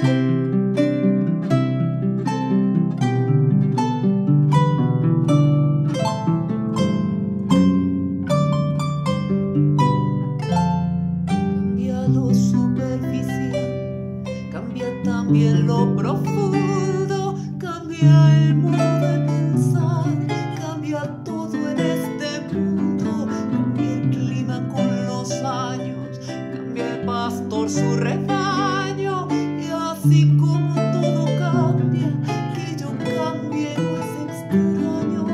Cambia lo superficial, cambia también lo profundo, cambia el modo de pensar, cambia todo en este mundo, cambia el clima con los años, cambia el pastor su rebaño, y así como todo cambia, que yo cambie no es extraño.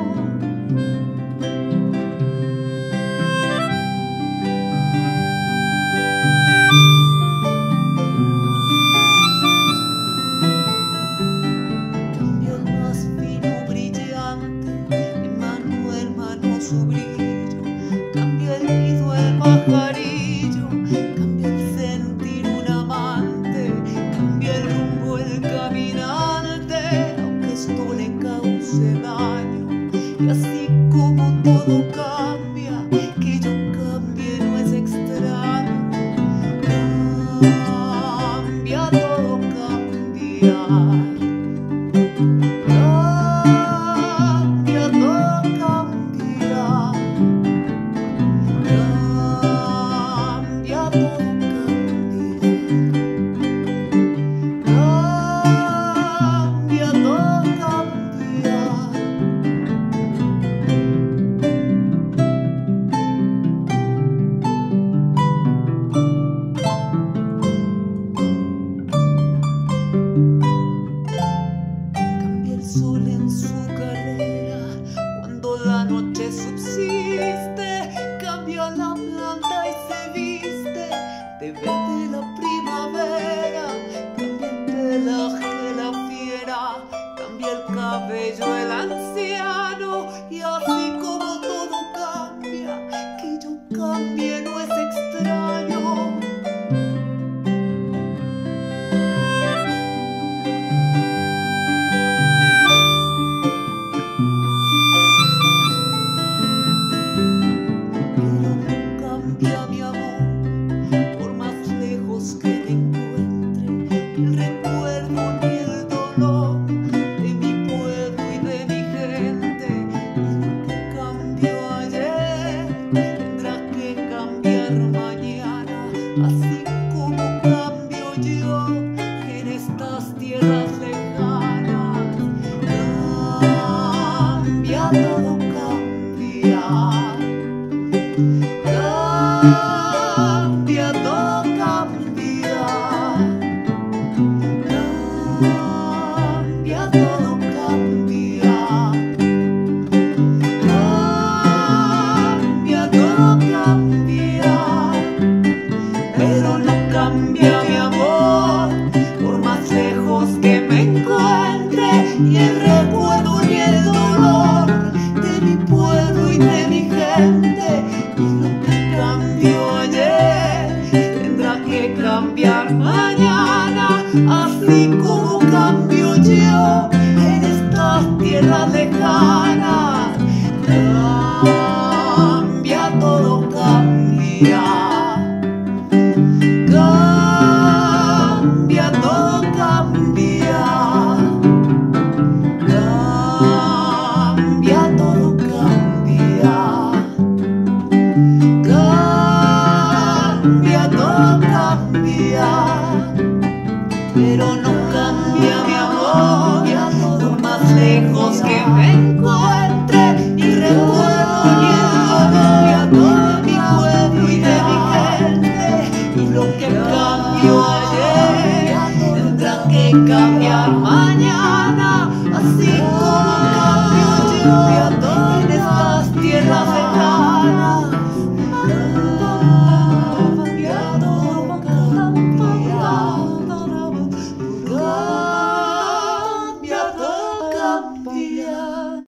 Su brillo, cambia el nido el pajarillo, cambia el sentir un amante, cambia el rumbo el caminante, aunque esto le cause daño, y así como todo cambia, que yo cambie no es extraño. Cambia todo, cambia. Sol en su carrera, cuando la noche subsiste, cambia la planta y se viste de verde la primavera, cambia el pelaje la fiera, cambia el cabello el anciano, y así como todo cambia, que yo cambie no es extraño. Así como cambio yo en estas tierras lejanas, cambia todo, cambia, cambia todo, cambia, cambia todo, cambia, cambia todo, cambia. Pero no cambia mi amor, por más lejos que me encuentre, ni el recuerdo ni el dolor de mi pueblo y de mi gente. Y lo que cambió ayer tendrá que cambiar mañana, así como cambio yo en estas tierras lejanas. Cambia todo, cambia. Cambia todo, cambia. Cambia todo, cambia. Cambia todo, cambia. Pero no cambia mi amor, por más lejos que me encuentre, ni recuerdo ni el dolor de mi pueblo y de mi gente. Y lo que cambió ayer tendrá que cambiar.